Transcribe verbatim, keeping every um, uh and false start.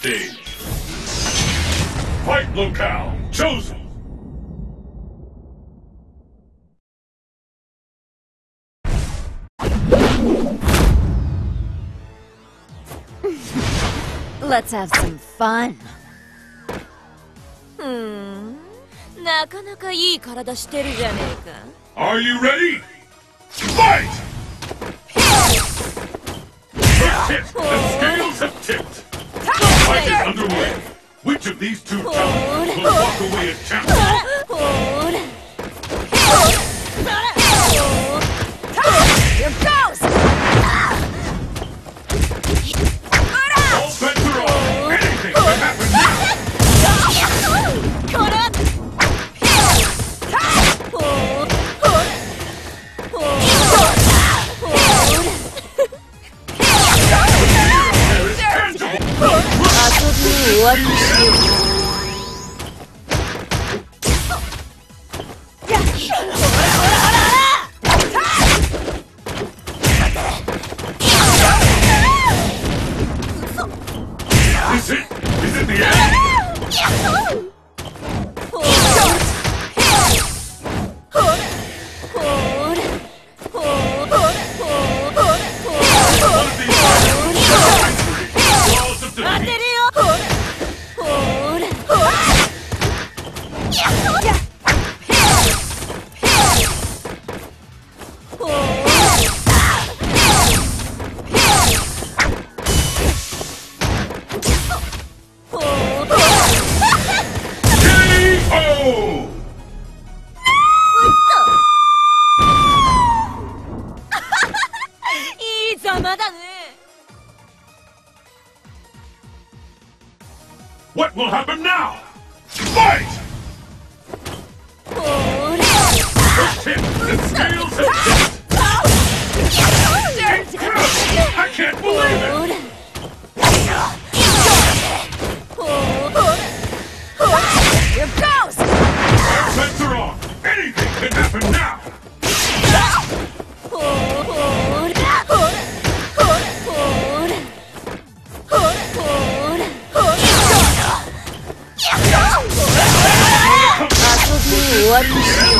stage. Fight locale chosen. Let's have some fun. うーん、なかなかいい体してるじゃねえか。 Are you ready? Fight! First hit, the scales have tipped. The fight is underway. Which of these two talents will walk away as champion? Here goes! All bets are off. Anything can happen now. There is tangible. 遊び終わりにしよう。 Is it? Is it the end? One of these laws of defeat. いいざまだね。 What will happen now? Fight! First hit, the scales have tipped. I can't believe it! Here goes! Bets are on. Anything can happen now. 遊び終わりにしよう。